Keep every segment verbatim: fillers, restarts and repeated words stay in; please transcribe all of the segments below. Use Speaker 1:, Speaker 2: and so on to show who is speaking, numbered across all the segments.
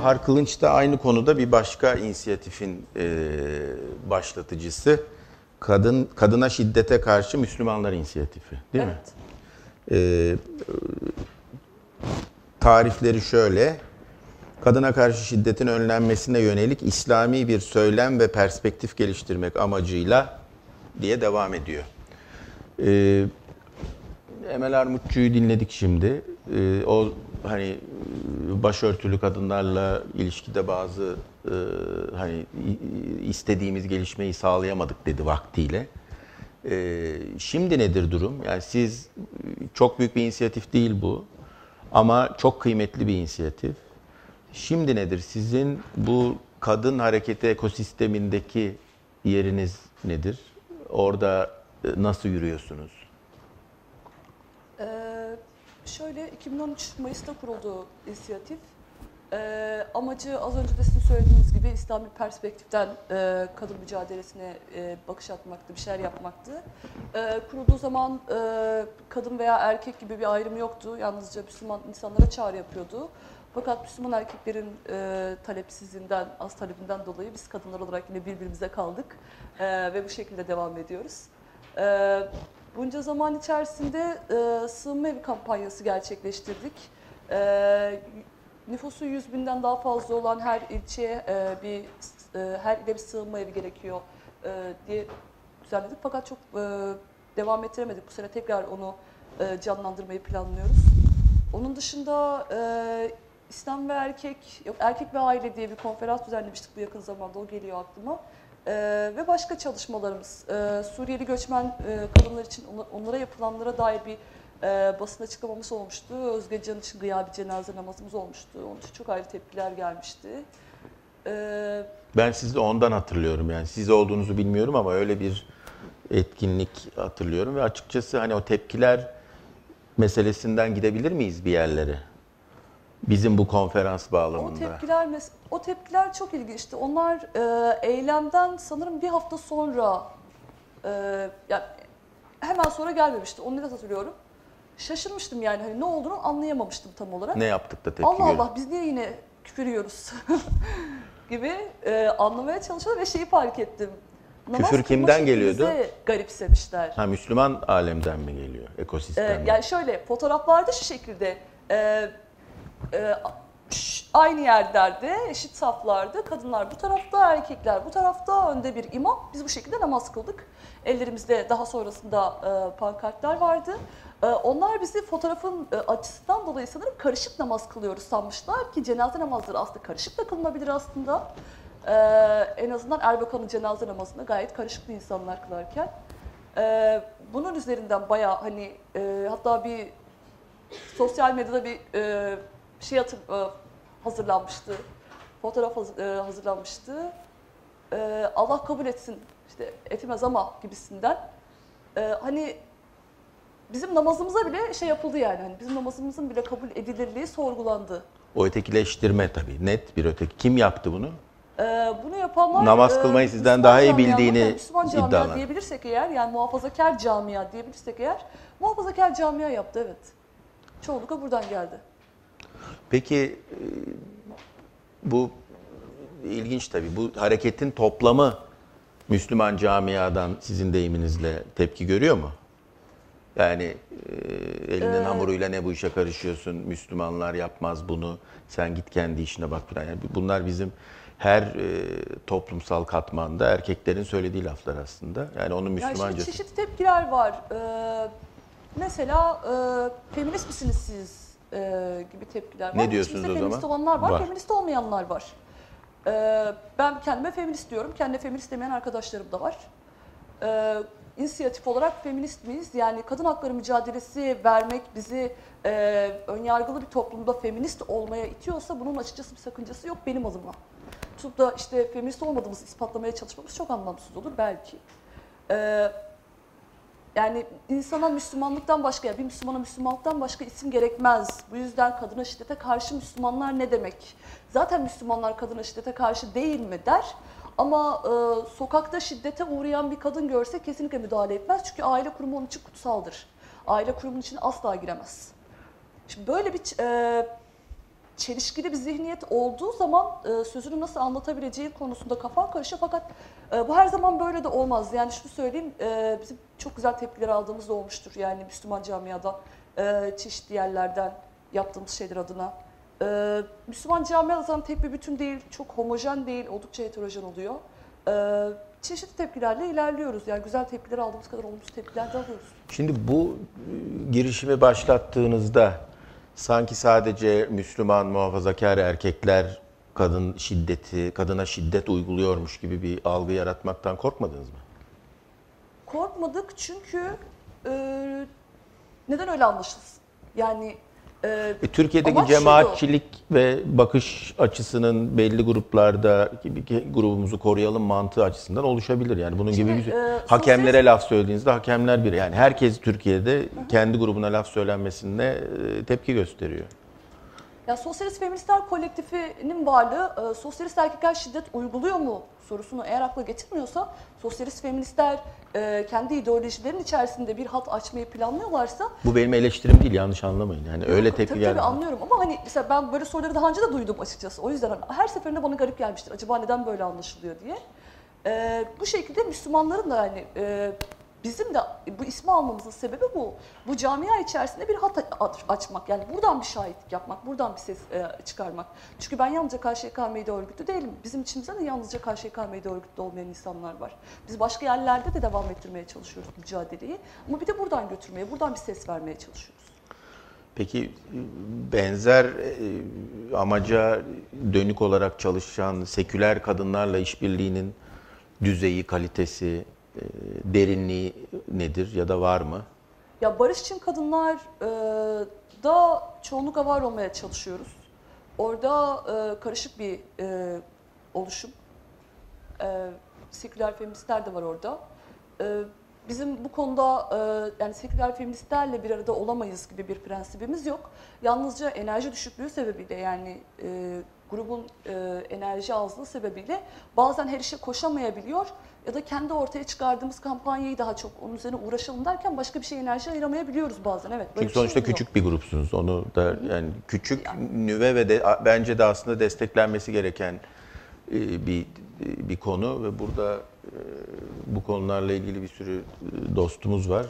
Speaker 1: Bahar Kılınç da aynı konuda bir başka inisiyatifin e, başlatıcısı. Kadın Kadına Şiddete Karşı Müslümanlar İnisiyatifi, değil
Speaker 2: Evet.
Speaker 1: mi? E, tarifleri şöyle: kadına karşı şiddetin önlenmesine yönelik İslami bir söylem ve perspektif geliştirmek amacıyla diye devam ediyor. Ee, Emel Armutçu'yu dinledik şimdi. Ee, o hani başörtülü kadınlarla ilişkide bazı e, hani istediğimiz gelişmeyi sağlayamadık dedi vaktiyle. Ee, şimdi nedir durum? Yani siz, çok büyük bir inisiyatif değil bu ama çok kıymetli bir inisiyatif. Şimdi nedir? Sizin bu kadın hareketi ekosistemindeki yeriniz nedir? Orada nasıl yürüyorsunuz?
Speaker 2: Ee, şöyle iki bin on üç Mayıs'ta kuruldu inisiyatif. Ee, amacı az önce de sizin söylediğiniz gibi İslami perspektiften e, kadın mücadelesine e, bakış atmaktı, bir şeyler yapmaktı. E, kurulduğu zaman e, kadın veya erkek gibi bir ayrım yoktu. Yalnızca Müslüman insanlara çağrı yapıyordu. Fakat Müslüman erkeklerin e, talepsizliğinden, az talebinden dolayı biz kadınlar olarak yine birbirimize kaldık e, ve bu şekilde devam ediyoruz. E, bunca zaman içerisinde e, sığınma evi kampanyası gerçekleştirdik. E, nüfusu yüz binden daha fazla olan her ilçeye e, bir e, her ile bir sığınma evi gerekiyor e, diye düzenledik. Fakat çok e, devam ettiremedik. Bu sene tekrar onu e, canlandırmayı planlıyoruz. Onun dışında e, İslam ve erkek, yok erkek ve aile diye bir konferans düzenlemiştik bu yakın zamanda, o geliyor aklıma. Ee, ve başka çalışmalarımız, ee, Suriyeli göçmen e, kadınlar için onlara yapılanlara dair bir e, basın açıklamamız olmuştu. Özge Can için gıyabi cenaze namazımız olmuştu. Onun için çok ayrı tepkiler gelmişti. Ee,
Speaker 1: Ben sizi ondan hatırlıyorum, yani siz olduğunuzu bilmiyorum ama öyle bir etkinlik hatırlıyorum ve açıkçası hani o tepkiler meselesinden gidebilir miyiz bir yerlere? Bizim bu konferans bağlamında.
Speaker 2: O tepkiler, o tepkiler çok ilginçti. Onlar e, eylemden sanırım bir hafta sonra, e, yani hemen sonra gelmemişti. Onu net hatırlıyorum. Şaşırmıştım yani, hani ne olduğunu anlayamamıştım tam olarak.
Speaker 1: Ne yaptık da tepki
Speaker 2: Allah
Speaker 1: görüyoruz?
Speaker 2: Allah, biz niye yine küfür yiyoruz gibi e, anlamaya çalışıyordum ve şeyi fark ettim. Namaz
Speaker 1: Küfür kimden geliyordu?
Speaker 2: Garipsemişler.
Speaker 1: Ha, Müslüman alemden mi geliyor, ekosistemden?
Speaker 2: E, yani şöyle, fotoğraflarda şu şekilde... E, Ee, aynı yerlerde, eşit saflarda kadınlar bu tarafta, erkekler bu tarafta, önde bir imam. Biz bu şekilde namaz kıldık. Ellerimizde daha sonrasında e, pankartlar vardı. E, onlar bizi fotoğrafın e, açısından dolayı sanırım karışık namaz kılıyoruz sanmışlar ki cenaze namazları aslında karışık da kılınabilir aslında. E, en azından Erbakan'ın cenaze namazını gayet karışıklı insanlar kılarken. E, bunun üzerinden bayağı hani e, hatta bir sosyal medyada bir e, şey hatır, e, hazırlanmıştı, fotoğraf hazır, e, hazırlanmıştı. E, Allah kabul etsin, işte etmez ama gibisinden. E, hani bizim namazımıza bile şey yapıldı yani, hani bizim namazımızın bile kabul edilirliği sorgulandı.
Speaker 1: O ötekileştirme tabii, net bir öteki. Kim yaptı bunu?
Speaker 2: E, bunu yapanlar...
Speaker 1: Namaz kılmayı e, sizden
Speaker 2: Müslüman
Speaker 1: daha iyi
Speaker 2: camia,
Speaker 1: bildiğini
Speaker 2: Müslüman camia
Speaker 1: iddialar.
Speaker 2: diyebilirsek eğer, yani muhafazakar camia diyebilirsek eğer, muhafazakar camia yaptı, evet. Çoğunlukla buradan geldi.
Speaker 1: Peki bu ilginç tabii. Bu hareketin toplamı Müslüman camiadan sizin deyiminizle tepki görüyor mu? Yani e, elinin ee, hamuruyla ne bu işe karışıyorsun? Müslümanlar yapmaz bunu. Sen git kendi işine bak falan. Yani bunlar bizim her e, toplumsal katmanda erkeklerin söylediği laflar aslında. Yani onun Müslümancası.
Speaker 2: Yani çeşitli tepkiler var. Ee, mesela e, feminist misiniz siz? Ee, gibi tepkiler var.
Speaker 1: Ne diyorsunuz
Speaker 2: İçimizde
Speaker 1: o
Speaker 2: feminist
Speaker 1: zaman?
Speaker 2: olanlar var,
Speaker 1: var,
Speaker 2: feminist olmayanlar var. Ee, ben kendime feminist diyorum. Kendine feminist demeyen arkadaşlarım da var. Ee, inisiyatif olarak feminist miyiz? Yani kadın hakları mücadelesi vermek bizi e, önyargılı bir toplumda feminist olmaya itiyorsa bunun açıkçası bir sakıncası yok benim adıma. Tutup da işte feminist olmadığımızı ispatlamaya çalışmamız çok anlamsız olur belki. Ee, Yani insana Müslümanlıktan başka, bir Müslümana Müslümanlıktan başka isim gerekmez. Bu yüzden kadına şiddete karşı Müslümanlar ne demek? Zaten Müslümanlar kadına şiddete karşı değil mi der. Ama e, sokakta şiddete uğrayan bir kadın görse kesinlikle müdahale etmez. Çünkü aile kurumu onun için kutsaldır. Aile kurumunun içine asla giremez. Şimdi böyle bir... E, çelişkili bir zihniyet olduğu zaman e, sözünü nasıl anlatabileceği konusunda kafa karışıyor. Fakat e, bu her zaman böyle de olmaz. Yani şunu söyleyeyim, e, bizim çok güzel tepkiler aldığımız da olmuştur. Yani Müslüman camiada e, çeşitli yerlerden yaptığımız şeyler adına. E, Müslüman camiada zaten tek bir bütün değil, çok homojen değil, oldukça heterojen oluyor. E, çeşitli tepkilerle ilerliyoruz. Yani güzel tepkiler aldığımız kadar olumsuz tepkiler de alıyoruz.
Speaker 1: Şimdi bu e, girişimi başlattığınızda sanki sadece Müslüman muhafazakar erkekler kadın şiddeti, kadına şiddet uyguluyormuş gibi bir algı yaratmaktan korkmadınız mı?
Speaker 2: Korkmadık çünkü e, neden öyle anlaşılsın? Yani e,
Speaker 1: E, Türkiye'deki
Speaker 2: amaç şuydu.
Speaker 1: cemaatçilik ve bakış açısının belli gruplarda gibi grubumuzu koruyalım mantığı açısından oluşabilir. Yani bunun
Speaker 2: Şimdi,
Speaker 1: gibi bir
Speaker 2: e,
Speaker 1: hakemlere
Speaker 2: sosyalist-
Speaker 1: laf söylediğinizde hakemler bir yani herkes Türkiye'de hı hı. kendi grubuna laf söylenmesine e, tepki gösteriyor.
Speaker 2: Ya Sosyalist Feministler Kolektifi'nin varlığı e, sosyalist erkekler şiddet uyguluyor mu sorusunu eğer akla getirmiyorsa, sosyalist feministler e, kendi ideolojilerin içerisinde bir hat açmayı planlıyorlarsa...
Speaker 1: Bu benim eleştirim değil, yanlış anlamayın. Yani öyle tepki
Speaker 2: tabii,
Speaker 1: geldi.
Speaker 2: tabii anlıyorum ama hani mesela ben böyle soruları daha önce de duydum açıkçası. O yüzden her seferinde bana garip gelmiştir. Acaba neden böyle anlaşılıyor diye. E, bu şekilde Müslümanların da yani... E, Bizim de bu ismi almamızın sebebi bu. Bu camia içerisinde bir hat açmak. Yani buradan bir şahitlik yapmak, buradan bir ses çıkarmak. Çünkü ben yalnızca K Ş K M'de örgütlü değilim. Bizim içimizde de yalnızca K Ş K M'de örgütlü olmayan insanlar var. Biz başka yerlerde de devam ettirmeye çalışıyoruz mücadeleyi. Ama bir de buradan götürmeye, buradan bir ses vermeye çalışıyoruz.
Speaker 1: Peki benzer amaca dönük olarak çalışan seküler kadınlarla işbirliğinin düzeyi, kalitesi, derinliği nedir ya da var mı?
Speaker 2: Ya barış için kadınlar e, da çoğunlukla var olmaya çalışıyoruz. Orada e, karışık bir e, oluşum. E, seküler feministler de var orada. E, bizim bu konuda e, yani seküler feministlerle bir arada olamayız gibi bir prensibimiz yok. Yalnızca enerji düşüklüğü sebebiyle yani e, grubun e, enerji azlığı sebebiyle bazen her işe koşamayabiliyor ya da kendi ortaya çıkardığımız kampanyayı daha çok onun üzerine uğraşalım derken başka bir şeye enerji ayıramayabiliyoruz bazen. Evet.
Speaker 1: Çünkü sonuçta
Speaker 2: şey
Speaker 1: küçük bir grupsunuz. Onu da yani küçük yani. nüve ve de bence de aslında desteklenmesi gereken bir bir konu ve burada bu konularla ilgili bir sürü dostumuz var.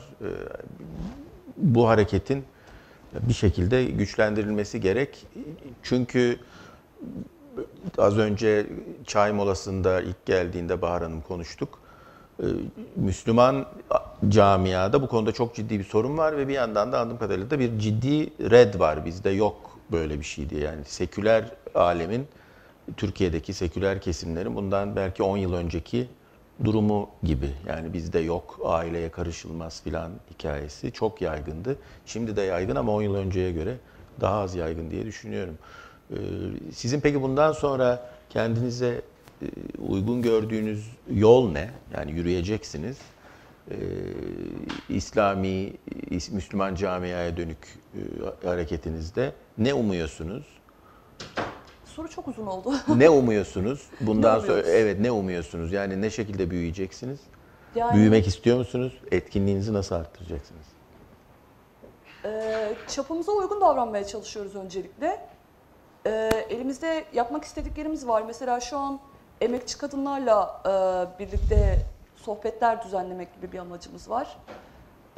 Speaker 1: Bu hareketin bir şekilde güçlendirilmesi gerek. Çünkü az önce çay molasında ilk geldiğinde Bahar Hanım konuştuk. Müslüman camiada bu konuda çok ciddi bir sorun var ve bir yandan da anladığım kadarıyla da bir ciddi red var. Bizde yok böyle bir şey diye. Yani seküler alemin, Türkiye'deki seküler kesimlerin bundan belki on yıl önceki durumu gibi. Yani bizde yok, aileye karışılmaz filan hikayesi çok yaygındı. Şimdi de yaygın ama on yıl önceye göre daha az yaygın diye düşünüyorum. Sizin peki bundan sonra kendinize uygun gördüğünüz yol ne? Yani yürüyeceksiniz. İslami, Müslüman camiaya dönük hareketinizde ne umuyorsunuz?
Speaker 2: Soru çok uzun oldu.
Speaker 1: Ne umuyorsunuz? Bundan
Speaker 2: ne
Speaker 1: sonra evet ne umuyorsunuz? Yani ne şekilde büyüyeceksiniz?
Speaker 2: Yani,
Speaker 1: Büyümek istiyor musunuz? Etkinliğinizi nasıl arttıracaksınız?
Speaker 2: E, çapımıza uygun davranmaya çalışıyoruz öncelikle. E, elimizde yapmak istediklerimiz var. Mesela şu an emekçi kadınlarla e, birlikte sohbetler düzenlemek gibi bir amacımız var. E,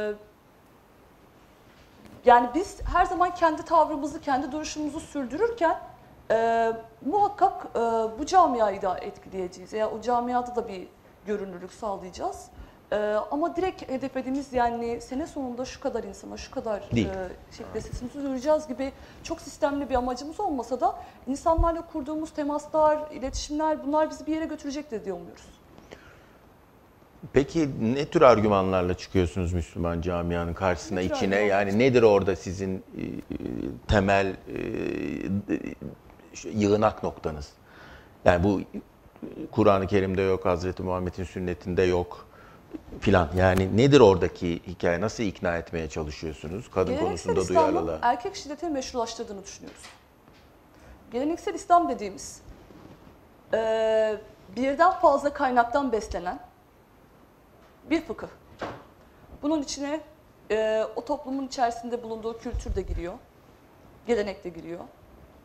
Speaker 2: yani biz her zaman kendi tavrımızı, kendi duruşumuzu sürdürürken e, muhakkak e, bu camiayı da etkileyeceğiz. Yani o camiada da bir görünürlük sağlayacağız. E, ama direkt hedeflediğimiz yani sene sonunda şu kadar insana, şu kadar e, şekilde sesimizi duyuracağız gibi çok sistemli bir amacımız olmasa da insanlarla kurduğumuz temaslar, iletişimler bunlar bizi bir yere götürecektir diye umuyoruz.
Speaker 1: Peki ne tür argümanlarla çıkıyorsunuz Müslüman camianın karşısına,
Speaker 2: ne
Speaker 1: içine? Yani nedir orada sizin e, temel e, yığınak noktanız? Yani bu Kur'an-ı Kerim'de yok, Hazreti Muhammed'in sünnetinde yok filan. Yani nedir oradaki hikaye? Nasıl ikna etmeye çalışıyorsunuz? Kadın
Speaker 2: Geleneksel
Speaker 1: konusunda duyarlılığa.
Speaker 2: İslam'ın erkek şiddetini meşrulaştırdığını düşünüyoruz. Geleneksel İslam dediğimiz birden fazla kaynaktan beslenen bir fıkıh. Bunun içine o toplumun içerisinde bulunduğu kültür de giriyor, gelenek de giriyor.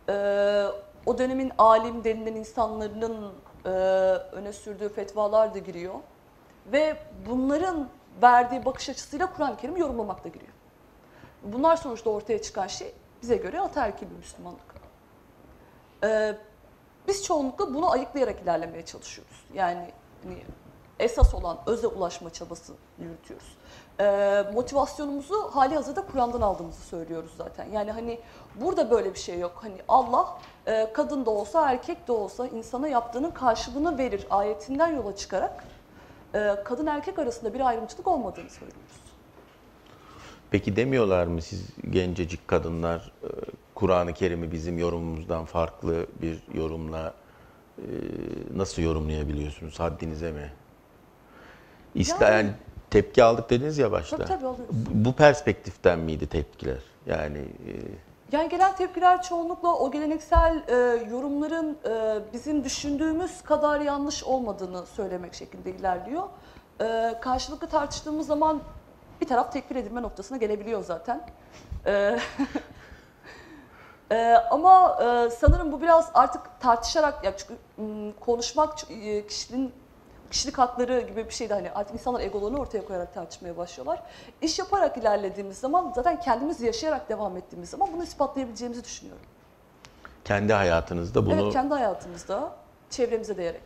Speaker 2: e, o dönemin alim denilen insanların e, öne sürdüğü fetvalar da giriyor. Ve bunların verdiği bakış açısıyla Kur'an-ı Kerim'i yorumlamak da giriyor. Bunlar sonuçta ortaya çıkan şey bize göre ataerkil bir Müslümanlık. E, biz çoğunlukla bunu ayıklayarak ilerlemeye çalışıyoruz. Yani hani, esas olan öze ulaşma çabası yürütüyoruz. Ee, motivasyonumuzu hali hazırda Kur'an'dan aldığımızı söylüyoruz zaten. Yani hani burada böyle bir şey yok. Hani Allah e, kadın da olsa erkek de olsa insana yaptığının karşılığını verir ayetinden yola çıkarak e, kadın erkek arasında bir ayrımcılık olmadığını söylüyoruz.
Speaker 1: Peki demiyorlar mı siz gencecik kadınlar e, Kur'an-ı Kerim'i bizim yorumumuzdan farklı bir yorumla e, nasıl yorumlayabiliyorsunuz? Haddinize mi? İşte
Speaker 2: Yani-
Speaker 1: yani tepki aldık dediniz ya başta.
Speaker 2: Tabii tabii alıyoruz.
Speaker 1: Bu bu perspektiften miydi tepkiler? Yani e,
Speaker 2: Yani gelen tepkiler çoğunlukla o geleneksel e, yorumların e, bizim düşündüğümüz kadar yanlış olmadığını söylemek şeklinde ilerliyor. E, karşılıklı tartıştığımız zaman bir taraf tekfir edilme noktasına gelebiliyor zaten. E, e, ama e, sanırım bu biraz artık tartışarak, ya çünkü m, konuşmak e, kişinin kişilik hakları gibi bir şeydi, hani artık insanlar egolarını ortaya koyarak tartışmaya başlıyorlar. İş yaparak ilerlediğimiz zaman, zaten kendimiz yaşayarak devam ettiğimiz zaman bunu ispatlayabileceğimizi düşünüyorum.
Speaker 1: kendi hayatınızda bunu...
Speaker 2: Evet, kendi hayatımızda, çevremize değerek.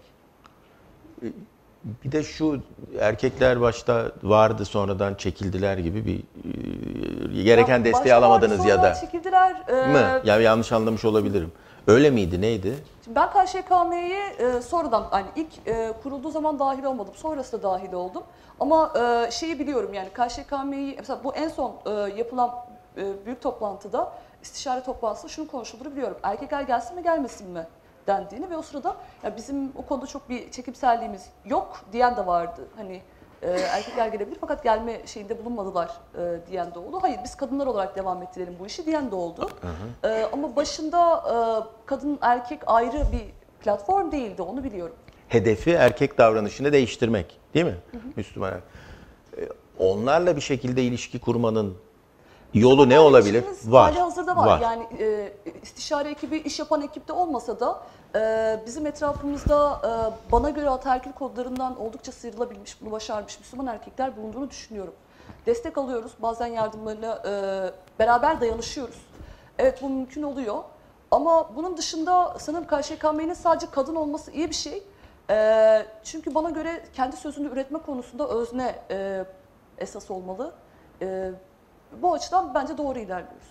Speaker 1: Bir de şu erkekler başta vardı sonradan çekildiler gibi bir e, gereken
Speaker 2: Ya
Speaker 1: desteği
Speaker 2: başta
Speaker 1: alamadınız
Speaker 2: vardı,
Speaker 1: ya
Speaker 2: sonra
Speaker 1: da
Speaker 2: çekildiler. Ee,
Speaker 1: mı? Ya yanlış anlamış olabilirim. Öyle miydi? Neydi?
Speaker 2: Şimdi ben K Ş K M'ye e, sonradan, hani ilk e, kurulduğu zaman dahil olmadım, sonrasında dahil oldum. Ama e, şeyi biliyorum, yani K Ş K M'yi, mesela bu en son e, yapılan e, büyük toplantıda, istişare toplantısında şunu konuşulduğunu biliyorum. Erkekler gelsin mi gelmesin mi dendiğini ve o sırada ya bizim o konuda çok bir çekimselliğimiz yok diyen de vardı. Hani e, erkekler gelebilir fakat gelme şeyinde bulunmadılar e, diyen de oldu. Hayır, biz kadınlar olarak devam ettirelim bu işi diyen de oldu. E, ama başında e, kadın erkek ayrı bir platform değildi, onu biliyorum.
Speaker 1: Hedefi erkek davranışını değiştirmek, değil mi? Hı hı. Müslüman. E, Onlarla bir şekilde ilişki kurmanın yolu ne olabilir?
Speaker 2: İlişkimiz
Speaker 1: Var.
Speaker 2: hali hazırda var.
Speaker 1: var.
Speaker 2: Yani e, istişare ekibi, iş yapan ekipte olmasa da e, bizim etrafımızda e, bana göre ataerkil kodlarından oldukça sıyrılabilmiş, bunu başarmış Müslüman erkekler bulunduğunu düşünüyorum. Destek alıyoruz, bazen yardımlarına e, beraber dayanışıyoruz. Evet, bu mümkün oluyor. Ama bunun dışında sanırım K Ş K M'nin sadece kadın olması iyi bir şey. E, çünkü bana göre kendi sözünü üretme konusunda özne e, esas olmalı. E, Bu açıdan bence doğru ilerliyoruz.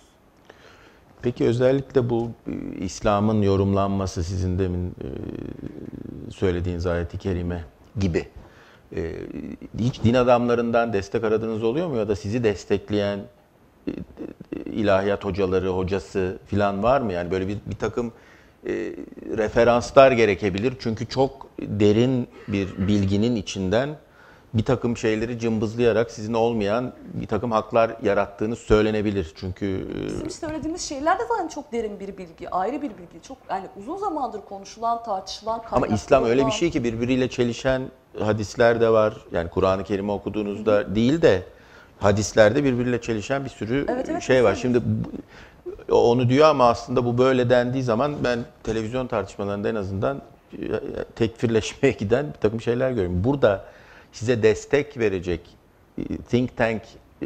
Speaker 1: Peki özellikle bu e, İslam'ın yorumlanması, sizin demin e, söylediğiniz ayet-i kerime gibi e, hiç din adamlarından destek aradığınız oluyor mu, ya da sizi destekleyen e, ilahiyat hocaları, hocası falan var mı? Yani böyle bir, bir takım e, referanslar gerekebilir. Çünkü çok derin bir bilginin içinden bir takım şeyleri cımbızlayarak sizin olmayan bir takım haklar yarattığınız söylenebilir. Çünkü
Speaker 2: Bizim söylediğimiz şeyler de zaten çok derin bir bilgi, ayrı bir bilgi. Çok, yani uzun zamandır konuşulan, tartışılan, kaynaklı
Speaker 1: ama İslam öyle
Speaker 2: olan-
Speaker 1: bir şey ki birbiriyle çelişen hadisler de var. Yani Kur'an-ı Kerim'i okuduğunuzda hı hı. değil de hadislerde birbiriyle çelişen bir sürü
Speaker 2: Evet, evet,
Speaker 1: şey var.
Speaker 2: kesinlikle.
Speaker 1: Şimdi bu, onu diyor ama aslında bu böyle dendiği zaman ben televizyon tartışmalarında en azından tekfirleşmeye giden bir takım şeyler görüyorum. Burada size destek verecek think tank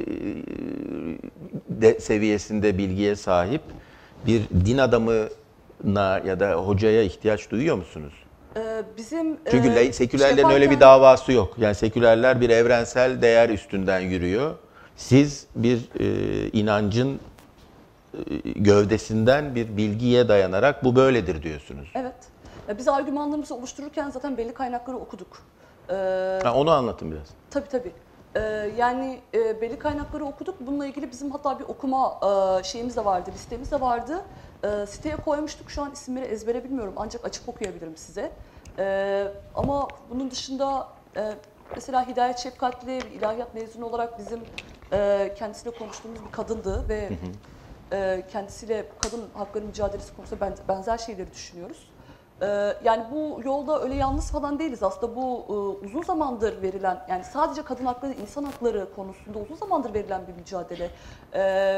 Speaker 1: de seviyesinde bilgiye sahip bir din adamına ya da hocaya ihtiyaç duyuyor musunuz?
Speaker 2: Ee, bizim
Speaker 1: Çünkü
Speaker 2: e,
Speaker 1: sekülerlerin
Speaker 2: şey
Speaker 1: öyle bir
Speaker 2: yaparken-
Speaker 1: davası yok. Yani sekülerler bir evrensel değer üstünden yürüyor. Siz bir e, inancın e, gövdesinden bir bilgiye dayanarak bu böyledir diyorsunuz.
Speaker 2: Evet. Ya biz argümanlarımızı oluştururken zaten belli kaynakları okuduk. Ee,
Speaker 1: Ha, onu anlatın biraz.
Speaker 2: Tabii tabii. Ee, yani e, belli kaynakları okuduk. Bununla ilgili bizim hatta bir okuma e, şeyimiz de vardı, listemiz de vardı. E, siteye koymuştuk. Şu an isimleri ezbere bilmiyorum, ancak açık okuyabilirim size. E, ama bunun dışında e, mesela Hidayet Şefkatli bir ilahiyat mezunu olarak bizim e, kendisiyle konuştuğumuz bir kadındı ve hı hı. E, kendisiyle kadın hakları mücadelesi konusunda ben, benzer şeyleri düşünüyoruz. Yani bu yolda öyle yalnız falan değiliz. Aslında bu uzun zamandır verilen, yani sadece kadın hakları, insan hakları konusunda uzun zamandır verilen bir mücadele.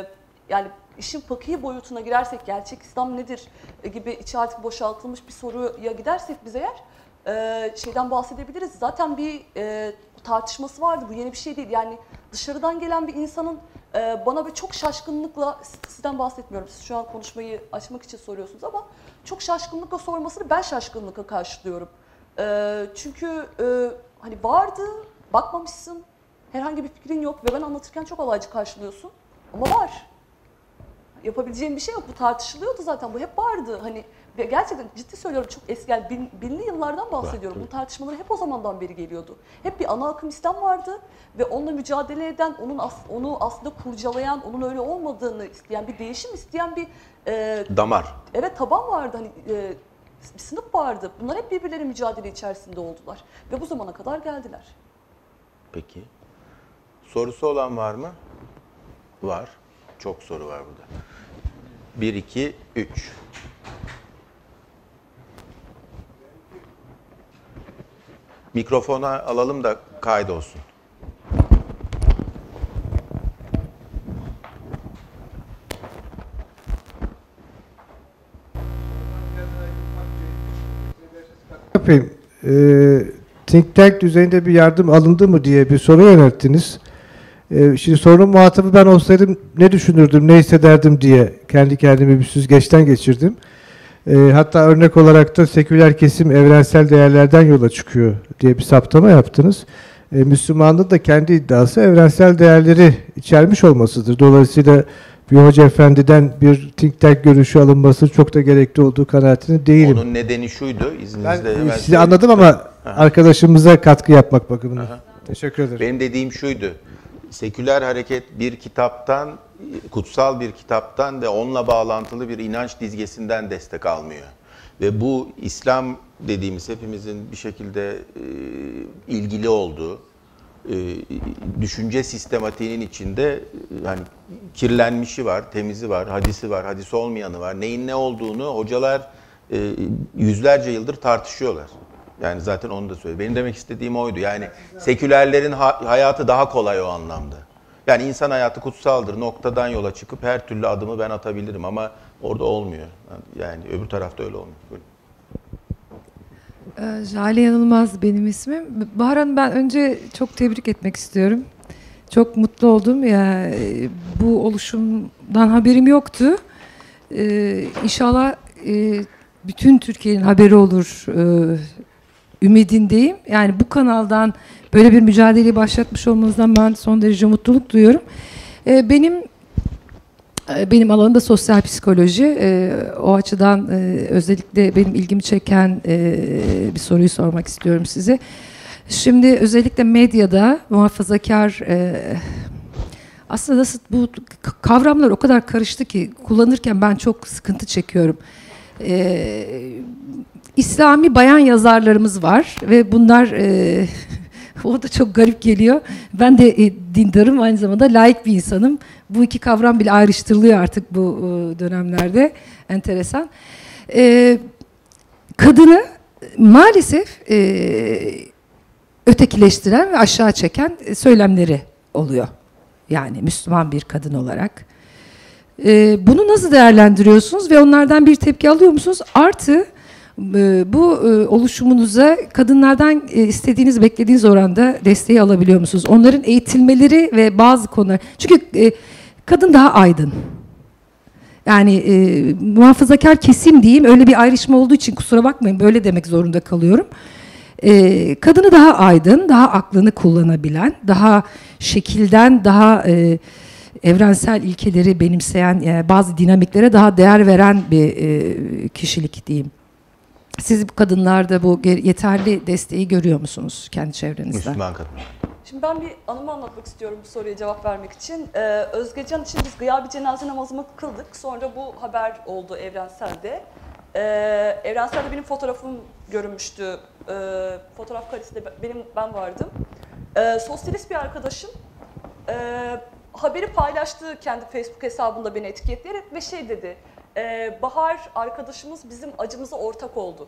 Speaker 2: yani işin fıkhi boyutuna girersek, gerçek İslam nedir gibi içi artık boşaltılmış bir soruya gidersek biz eğer e, şeyden bahsedebiliriz. Zaten bir e, tartışması vardı. Bu yeni bir şey değil. Yani dışarıdan gelen bir insanın e, bana bir çok şaşkınlıkla, sizden bahsetmiyorum. Siz şu an konuşmayı açmak için soruyorsunuz ama çok şaşkınlıkla sormasını ben şaşkınlıkla karşılıyorum. E, çünkü e, hani vardı, bakmamışsın, herhangi bir fikrin yok ve ben anlatırken çok alaycı karşılıyorsun. Ama var. Yapabileceğim bir şey yok. Bu tartışılıyordu zaten. Bu hep vardı. Hani ve gerçekten ciddi söylüyorum, çok eski, yani bin, binli yıllardan bahsediyorum.
Speaker 1: Var,
Speaker 2: bu tartışmalar hep o zamandan beri geliyordu. Hep bir ana akım İslam vardı ve onunla mücadele eden, onun as, onu aslında kurcalayan, onun öyle olmadığını isteyen, bir değişim isteyen bir e,
Speaker 1: damar.
Speaker 2: Evet, taban vardı. Hani e, bir sınıf vardı. Bunlar hep birbirleri mücadele içerisinde oldular ve bu zamana kadar geldiler.
Speaker 1: Peki. Sorusu olan var mı? Var. Çok soru var burada. Bir, iki, üç. Mikrofona alalım da kaydolsun.
Speaker 3: Yapayım. Ee, Think Tank düzeyinde bir yardım alındı mı diye bir soru yönelttiniz. Ee, şimdi sorunun muhatabı ben olsaydım ne düşünürdüm, ne hissederdim diye kendi kendime bir süzgeçten geçirdim. Ee, hatta örnek olarak da seküler kesim evrensel değerlerden yola çıkıyor diye bir saptama yaptınız. Ee, Müslümanlığın da kendi iddiası evrensel değerleri içermiş olmasıdır. Dolayısıyla bir hoca efendiden bir think tank görüşü alınması çok da gerekli olduğu kanaatinde değilim.
Speaker 1: Onun nedeni şuydu, izninizle.
Speaker 3: Ben sizi anladım ama
Speaker 1: Aha.
Speaker 3: arkadaşımıza katkı yapmak bakımından.
Speaker 1: Aha.
Speaker 3: Teşekkür ederim.
Speaker 1: Benim dediğim şuydu. Seküler hareket bir kitaptan, kutsal bir kitaptan ve onunla bağlantılı bir inanç dizgesinden destek almıyor. Ve bu İslam dediğimiz hepimizin bir şekilde e, ilgili olduğu, e, düşünce sistematiğinin içinde e, hani kirlenmişi var, temizi var, hadisi var, hadisi olmayanı var. Neyin ne olduğunu hocalar e, yüzlerce yıldır tartışıyorlar. Yani zaten onu da söyledi. Benim demek istediğim oydu. Yani sekülerlerin ha- hayatı daha kolay o anlamda. Yani insan hayatı kutsaldır. Noktadan yola çıkıp her türlü adımı ben atabilirim ama orada olmuyor. Yani öbür tarafta öyle olmuyor. Buyurun.
Speaker 4: Ee, Jale Yanılmaz benim ismim. Bahar Hanım, ben önce çok tebrik etmek istiyorum. Çok mutlu oldum. Ya, bu oluşumdan haberim yoktu. Ee, İnşallah e, bütün Türkiye'nin haberi olur. Ee, ümidindeyim. Yani bu kanaldan böyle bir mücadeleyi başlatmış olmanızdan ben son derece mutluluk duyuyorum. Ee, benim benim alanım da sosyal psikoloji. Ee, o açıdan e, özellikle benim ilgimi çeken e, bir soruyu sormak istiyorum size. Şimdi özellikle medyada muhafazakar e, aslında nasıl, bu kavramlar o kadar karıştı ki kullanırken ben çok sıkıntı çekiyorum. Ee, İslami bayan yazarlarımız var ve bunlar e, o da çok garip geliyor. Ben de e, dindarım, aynı zamanda laik bir insanım. Bu iki kavram bile ayrıştırılıyor artık bu e, dönemlerde. Enteresan. E, kadını maalesef e, ötekileştiren ve aşağı çeken söylemleri oluyor. Yani Müslüman bir kadın olarak. E, bunu nasıl değerlendiriyorsunuz ve onlardan bir tepki alıyor musunuz? Artı bu oluşumunuza kadınlardan istediğiniz, beklediğiniz oranda desteği alabiliyor musunuz? Onların eğitilmeleri ve bazı konular. Çünkü kadın daha aydın. Yani e, muhafazakar kesim diyeyim, öyle bir ayrışma olduğu için kusura bakmayın, böyle demek zorunda kalıyorum. E, kadını daha aydın, daha aklını kullanabilen, daha şekilden, daha e, evrensel ilkeleri benimseyen, yani bazı dinamiklere daha değer veren bir e, kişilik diyeyim. Siz bu kadınlarda bu yeterli desteği görüyor musunuz kendi çevrenizde?
Speaker 1: Müslüman kadınlar.
Speaker 2: Şimdi ben bir anımı anlatmak istiyorum bu soruya cevap vermek için. Ee, Özgecan için biz gıyabi cenaze namazımı kıldık. Sonra bu haber oldu Evrensel'de. Ee, Evrensel'de benim fotoğrafım görünmüştü. Ee, fotoğraf karesinde benim ben vardım. Ee, sosyalist bir arkadaşım e, haberi paylaştı kendi Facebook hesabında beni etiketleyerek ve şey dedi. E, Bahar arkadaşımız bizim acımıza ortak oldu.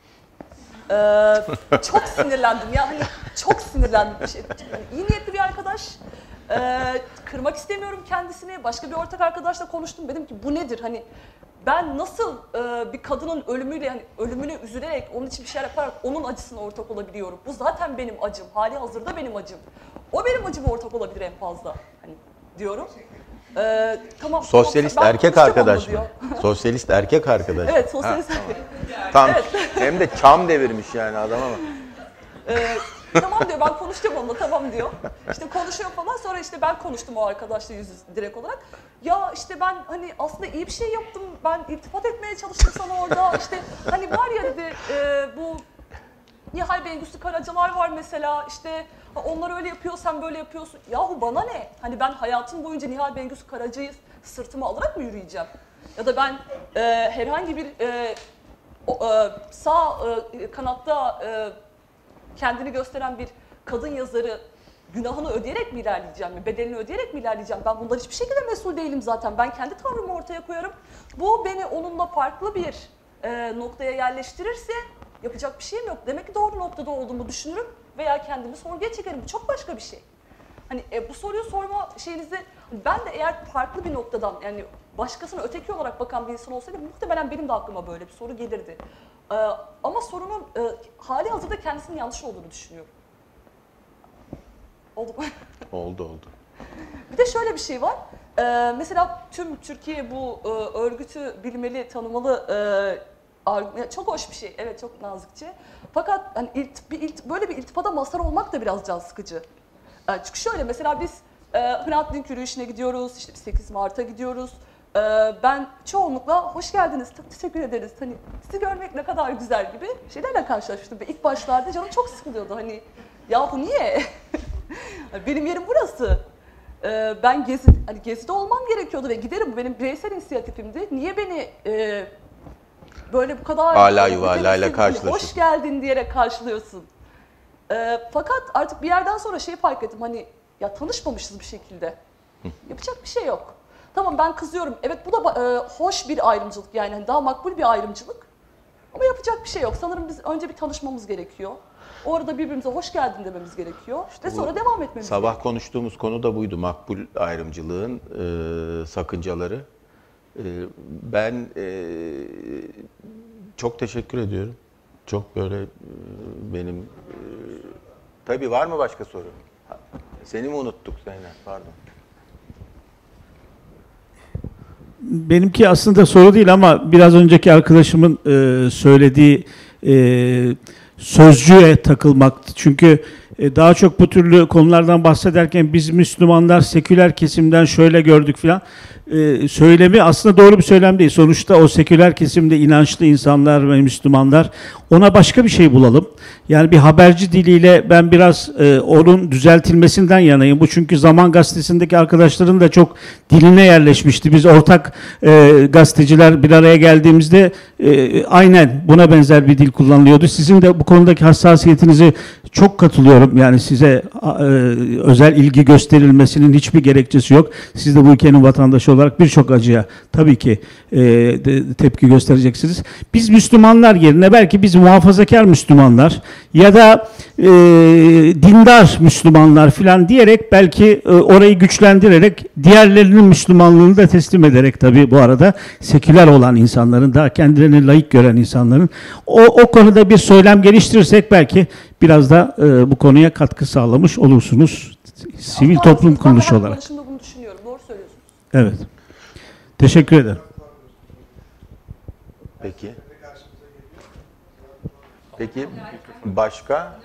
Speaker 2: Ee, çok sinirlendim ya, hani çok sinirlendim. Şey, iyi niyetli bir arkadaş. Ee, kırmak istemiyorum kendisini. Başka bir ortak arkadaşla konuştum. Dedim ki bu nedir? Hani ben nasıl e, bir kadının ölümüyle, hani ölümüne üzülerek, onun için bir şeyler yaparak onun acısına ortak olabiliyorum? Bu zaten benim acım. Hali hazırda benim acım. O benim acıma ortak olabilir en fazla. Hani diyorum. Ee, tamam.
Speaker 1: Sosyalist
Speaker 2: tamam,
Speaker 1: erkek arkadaş mı? Sosyalist erkek arkadaş.
Speaker 2: Evet, sosyalist erkek.
Speaker 1: Tam
Speaker 2: Evet.
Speaker 1: hem de çam devirmiş yani adam ama.
Speaker 2: Ee, tamam diyor, ben konuşacağım onunla, tamam diyor. İşte konuşuyor falan, sonra işte ben konuştum o arkadaşla yüz yüze direkt olarak. Ya işte ben hani aslında iyi bir şey yaptım, ben iltifat etmeye çalıştım sana orada. İşte hani var ya dedi, e, bu Nihal Bengüsü Karacalar var mesela, işte onlar öyle yapıyor, sen böyle yapıyorsun. Yahu bana ne? Hani ben hayatım boyunca Nihal Bengüsü Karaca'yı sırtıma alarak mı yürüyeceğim? Ya da ben e, herhangi bir e, o, e, sağ e, kanatta e, kendini gösteren bir kadın yazarı günahını ödeyerek mi ilerleyeceğim, mi, bedelini ödeyerek mi ilerleyeceğim? Ben bundan hiçbir şekilde mesul değilim zaten. Ben kendi tavrımı ortaya koyarım. Bu beni onunla farklı bir e, noktaya yerleştirirse yapacak bir şeyim yok. Demek ki doğru noktada olduğumu düşünürüm veya kendimi sorguya çekerim. Bu çok başka bir şey. Hani e, bu soruyu sorma şeyinizi, ben de eğer farklı bir noktadan, yani başkasına öteki olarak bakan bir insan olsaydı muhtemelen benim de aklıma böyle bir soru gelirdi. Ee, ama sorunun e, hali hazırda kendisinin yanlış olduğunu düşünüyorum. Oldu mu?
Speaker 1: Oldu oldu.
Speaker 2: Bir de şöyle bir şey var. Ee, mesela tüm Türkiye bu e, örgütü bilmeli, tanımalı. E, çok hoş bir şey. Evet, çok nazikçe. Fakat hani ilt, bir ilt, böyle bir iltifada mazhar olmak da biraz can sıkıcı. E, çünkü şöyle, mesela biz e, Hrant Dink yürüyüşüne gidiyoruz, işte sekiz Mart'a gidiyoruz. E, ben çoğunlukla hoş geldiniz, çok teşekkür ederiz, hani sizi görmek ne kadar güzel gibi şeylerle karşılaştım. Ve ilk başlarda canım çok sıkılıyordu, hani yahu niye? Benim yerim burası. Ee, ben gezi, hani gezide olmam gerekiyordu ve giderim, bu benim bireysel inisiyatifimdi. Niye beni e, böyle bu kadar
Speaker 1: Hala yuvarlayla karşılaşıyorsun.
Speaker 2: Hoş geldin diyerek karşılıyorsun. Ee, fakat artık bir yerden sonra şeyi fark ettim, hani ya tanışmamışız bir şekilde. Yapacak bir şey yok. Tamam, ben kızıyorum. Evet, bu da e, hoş bir ayrımcılık, yani hani daha makbul bir ayrımcılık. Ama yapacak bir şey yok. Sanırım biz önce bir tanışmamız gerekiyor. O arada birbirimize hoş geldin dememiz gerekiyor. İşte ve sonra devam etmemiz
Speaker 1: sabah
Speaker 2: gerekiyor.
Speaker 1: konuştuğumuz konu da buydu. Makbul ayrımcılığın e, sakıncaları. E, ben e, çok teşekkür ediyorum. Çok böyle e, benim... E, tabii var mı başka soru? Seni mi unuttuk Zeynep? Pardon.
Speaker 5: Benimki aslında soru değil ama biraz önceki arkadaşımın e, söylediği e, sözcüğe takılmaktı. Çünkü e, daha çok bu türlü konulardan bahsederken biz Müslümanlar seküler kesimden şöyle gördük filan e, söylemi aslında doğru bir söylem değil. Sonuçta o seküler kesimde inançlı insanlar ve Müslümanlar, ona başka bir şey bulalım. Yani bir haberci diliyle ben biraz e, onun düzeltilmesinden yanayım. Bu çünkü Zaman Gazetesi'ndeki arkadaşların da çok diline yerleşmişti. Biz ortak e, gazeteciler bir araya geldiğimizde e, aynen buna benzer bir dil kullanılıyordu. Sizin de bu konudaki hassasiyetinize çok katılıyorum. Yani size e, özel ilgi gösterilmesinin hiçbir gerekçesi yok. Siz de bu ülkenin vatandaşı olarak birçok acıya tabii ki e, de, tepki göstereceksiniz. Biz Müslümanlar yerine belki biz muhafazakar Müslümanlar ya da e, dindar Müslümanlar filan diyerek belki e, orayı güçlendirerek diğerlerinin Müslümanlığını da teslim ederek, tabii bu arada seküler olan insanların, daha kendilerini laik gören insanların o, o konuda bir söylem geliştirirsek belki biraz da e, bu konuya katkı sağlamış olursunuz. Sivil toplum kuruluşu olarak.
Speaker 2: Ben bunu düşünüyorum. Doğru söylüyorsunuz.
Speaker 5: Evet. Teşekkür ederim.
Speaker 1: Peki. Peki başka?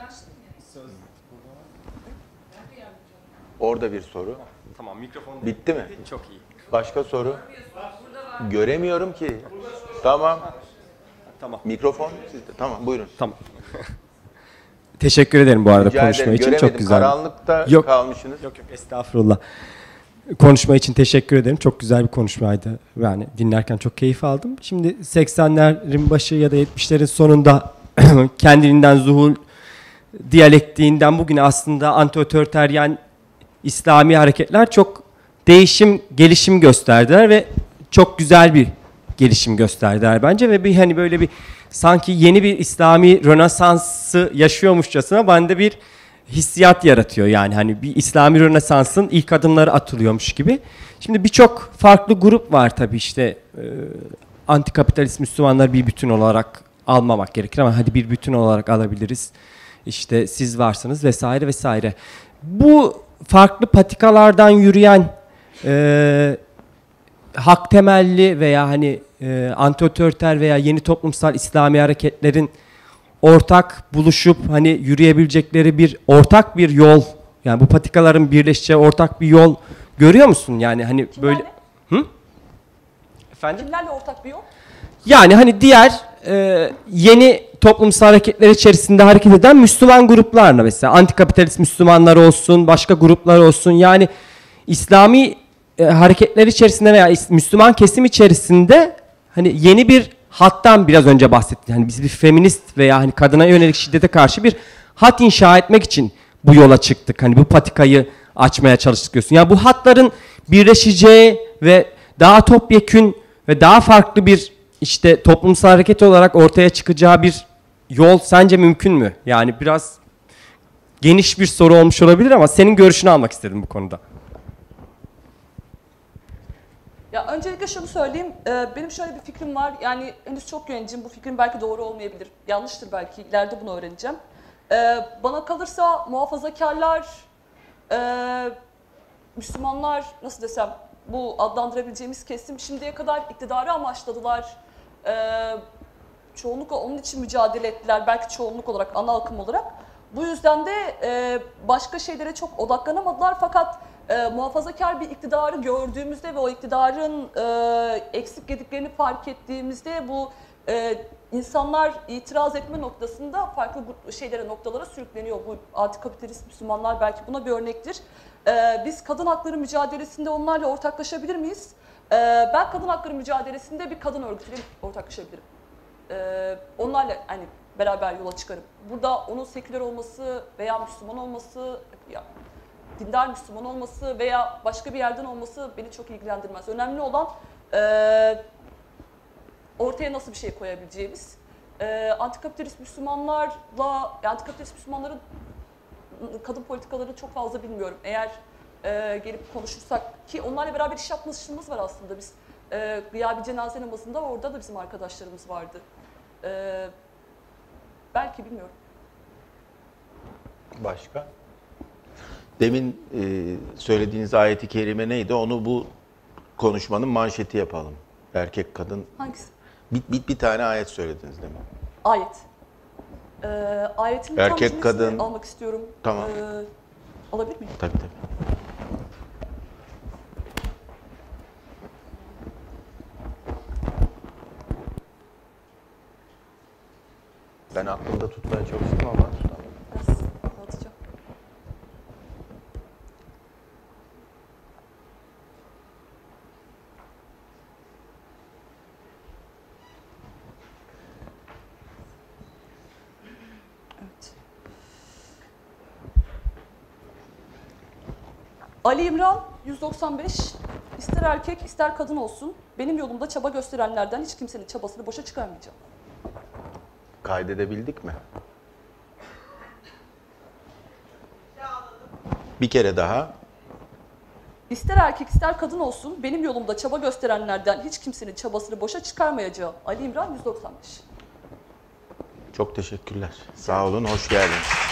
Speaker 1: Orada bir soru.
Speaker 6: Tamam, mikrofon
Speaker 1: Bitti mi?
Speaker 6: çok iyi.
Speaker 1: Başka soru? Göremiyorum ki. Tamam.
Speaker 6: Tamam.
Speaker 1: Mikrofon sizde. Tamam, buyurun.
Speaker 6: Tamam. Teşekkür ederim bu arada
Speaker 1: Rica
Speaker 6: konuşma
Speaker 1: ederim.
Speaker 6: için.
Speaker 1: Göremedim.
Speaker 6: Çok güzel.
Speaker 1: Karanlıkta
Speaker 6: Yok.
Speaker 1: kalmışsınız.
Speaker 6: Yok yok, estağfurullah. Konuşma için teşekkür ederim. Çok güzel bir konuşmaydı. Yani dinlerken çok keyif aldım. Şimdi seksenlerin başı ya da yetmişlerin sonunda kendiliğinden zuhur diyalektiğinden bugüne aslında anti-otoriteryen İslami hareketler çok değişim, gelişim gösterdiler ve çok güzel bir gelişim gösterdiler bence ve bir hani böyle bir sanki yeni bir İslami Rönesans'ı yaşıyormuşçasına ben de bir hissiyat yaratıyor yani hani bir İslami Rönesans'ın ilk adımları atılıyormuş gibi. Şimdi birçok farklı grup var tabii işte e, antikapitalist Müslümanlar bir bütün olarak almamak gerekir ama hadi bir bütün olarak alabiliriz. İşte siz varsınız vesaire vesaire. Bu farklı patikalardan yürüyen e, hak temelli veya hani e, anti-otoriter veya yeni toplumsal İslami hareketlerin ortak buluşup hani yürüyebilecekleri bir ortak bir yol, yani bu patikaların birleşeceği ortak bir yol görüyor musun? Yani hani
Speaker 2: Kimlerle?
Speaker 6: böyle hı? Efendim?
Speaker 2: Kimlerle ortak bir yol?
Speaker 6: Yani hani diğer e, yeni toplumsal hareketler içerisinde hareket eden Müslüman gruplarla mesela antikapitalist Müslümanlar olsun, başka gruplar olsun yani İslami e, hareketler içerisinde veya Müslüman kesim içerisinde hani yeni bir hattan biraz önce bahsettim. Hani biz bir feminist veya hani kadına yönelik şiddete karşı bir hat inşa etmek için bu yola çıktık. Hani bu patikayı açmaya çalıştık diyorsun. Yani bu hatların birleşeceği ve daha topyekün ve daha farklı bir işte toplumsal hareket olarak ortaya çıkacağı bir yol sence mümkün mü? Yani biraz geniş bir soru olmuş olabilir ama senin görüşünü almak istedim bu konuda.
Speaker 2: Ya öncelikle şunu söyleyeyim, e, benim şöyle bir fikrim var, yani henüz çok gencim, bu fikrim belki doğru olmayabilir, yanlıştır belki, ileride bunu öğreneceğim. E, bana kalırsa muhafazakarlar, e, Müslümanlar, nasıl desem, bu adlandırabileceğimiz kesim şimdiye kadar iktidarı amaçladılar, e, çoğunlukla onun için mücadele ettiler, belki çoğunluk olarak, ana akım olarak. Bu yüzden de e, başka şeylere çok odaklanamadılar fakat e, muhafazakar bir iktidarı gördüğümüzde ve o iktidarın e, eksik gediklerini fark ettiğimizde bu e, insanlar itiraz etme noktasında farklı şeylere, noktalara sürükleniyor. Bu antikapitalist Müslümanlar belki buna bir örnektir. E, biz kadın hakları mücadelesinde onlarla ortaklaşabilir miyiz? E, ben kadın hakları mücadelesinde bir kadın örgütüyle ortaklaşabilirim. E, onlarla hani beraber yola çıkarım. Burada onun seküler olması veya Müslüman olması, ya, dindar Müslüman olması veya başka bir yerden olması beni çok ilgilendirmez. Önemli olan e, ortaya nasıl bir şey koyabileceğimiz. E, antikapitalist Müslümanlarla, antikapitalist Müslümanların kadın politikalarını çok fazla bilmiyorum. Eğer e, gelip konuşursak, ki onlarla beraber iş yapmışlığımız var aslında biz. E, Gıyabi cenaze namazında orada da bizim arkadaşlarımız vardı. E, belki bilmiyorum.
Speaker 1: Başka? Demin e, söylediğiniz ayeti kerime neydi? Onu bu konuşmanın manşeti yapalım. Erkek, kadın.
Speaker 2: Hangisi?
Speaker 1: Bir, bir, bir tane ayet söylediniz değil mi?
Speaker 2: Ayet. Ee, ayetin
Speaker 1: Erkek,
Speaker 2: tam cümlesini
Speaker 1: kadın.
Speaker 2: almak istiyorum.
Speaker 1: Tamam.
Speaker 2: Ee, alabilir miyim?
Speaker 1: Tabii tabii. Ben aklımda tutmaya çalıştım ama tutamadım.
Speaker 2: Biraz anlatacağım. Evet. Ali İmran yüz doksan beş, ister erkek ister kadın olsun, benim yolumda çaba gösterenlerden hiç kimsenin çabasını boşa çıkarmayacağım.
Speaker 1: Kaydedebildik mi? Bir kere daha.
Speaker 2: İster erkek ister kadın olsun, benim yolumda çaba gösterenlerden hiç kimsenin çabasını boşa çıkarmayacağım. Ali İmran yüz doksan beş.
Speaker 1: Çok teşekkürler. Sağ olun, hoş geldiniz.